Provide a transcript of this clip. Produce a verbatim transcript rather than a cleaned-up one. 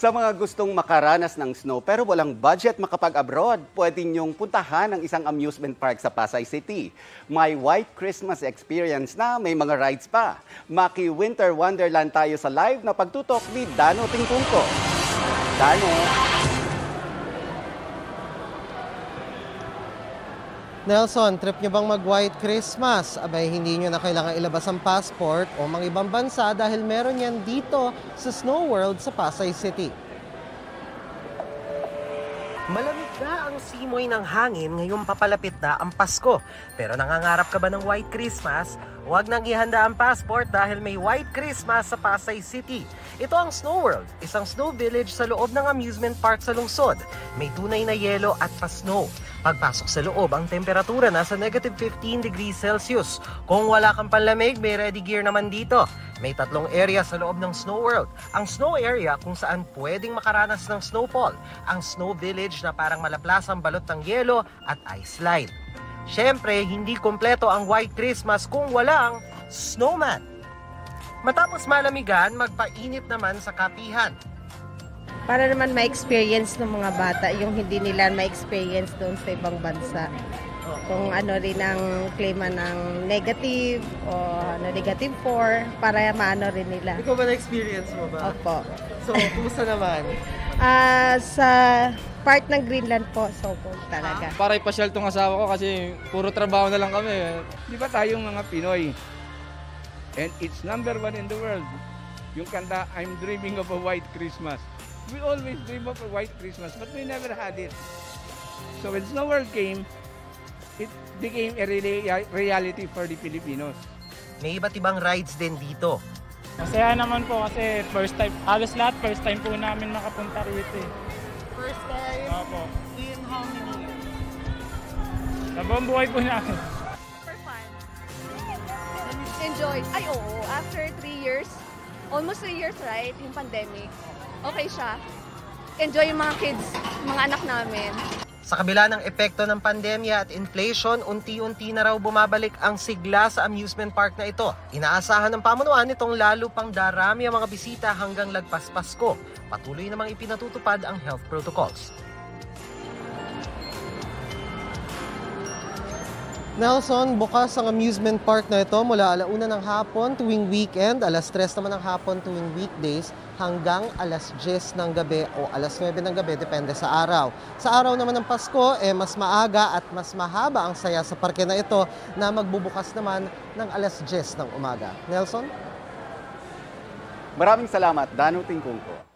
Sa mga gustong makaranas ng snow pero walang budget makapag-abroad, pwede niyong puntahan ang isang amusement park sa Pasay City. May White Christmas experience na may mga rides pa. Maki Winter Wonderland tayo sa live na pagtutok ni Dano Tingkungko. Dano. Nelson, trip nyo bang mag-White Christmas? Abay, hindi nyo na kailangan ilabas ang passport o mga ibang bansa dahil meron yan dito sa Snow World sa Pasay City. Malamig na ang simoy ng hangin ngayong papalapit na ang Pasko. Pero nangangarap ka ba ng White Christmas? Huwag nang ihanda ang passport dahil may White Christmas sa Pasay City. Ito ang Snow World, isang snow village sa loob ng amusement park sa lungsod. May tunay na yelo at pa-snow. Pagpasok sa loob, ang temperatura nasa negative fifteen degrees Celsius. Kung wala kang panlamig, may ready gear naman dito. May tatlong area sa loob ng Snow World. Ang snow area kung saan pwedeng makaranas ng snowfall. Ang snow village na parang malaplasang balot ng yelo at ice slide. Siyempre, hindi kompleto ang White Christmas kung walang snowman. Matapos malamigan, magpainit naman sa kapihan. Para naman ma-experience ng mga bata yung hindi nila ma-experience doon sa ibang bansa. Kung ano rin ang klima ng negative o ano, negative four, para maano rin nila. Ikaw ba na-experience mo ba? Opo. So, kumusta naman? Ah, sa part ng Greenland po, so po talaga. Para ipasyal tong asawa ko kasi puro trabaho na lang kami. Di ba tayong mga Pinoy? And it's number one in the world. Yung kanta, I'm dreaming of a white Christmas. We always dream of a white Christmas, but we never had it. So when Snow World came, it became a really reality for the Filipinos. May iba't ibang rides din dito. Masaya naman po kasi first time, halos lahat first time po namin makapunta rito eh. First time? Opo. In how many years? Sa buong buhay po namin. For fun. Enjoy. Ay, oo. After three years, almost three years, right? Yung pandemic. Okay siya. Enjoy yung mga kids, mga anak namin. Sa kabila ng epekto ng pandemya at inflation, unti-unti na raw bumabalik ang sigla sa amusement park na ito. Inaasahan ng pamunuan nitong lalo pang darami ang mga bisita hanggang lagpas Pasko. Patuloy namang ipinatutupad ang health protocols. Nelson, bukas ang amusement park na ito mula alauna ng hapon tuwing weekend, alas tres naman ng hapon tuwing weekdays, hanggang alas diyes ng gabi o alas nuwebe ng gabi, depende sa araw. Sa araw naman ng Pasko, eh, mas maaga at mas mahaba ang saya sa parke na ito na magbubukas naman ng alas diyes ng umaga. Nelson? Maraming salamat, Dano Tingkungko.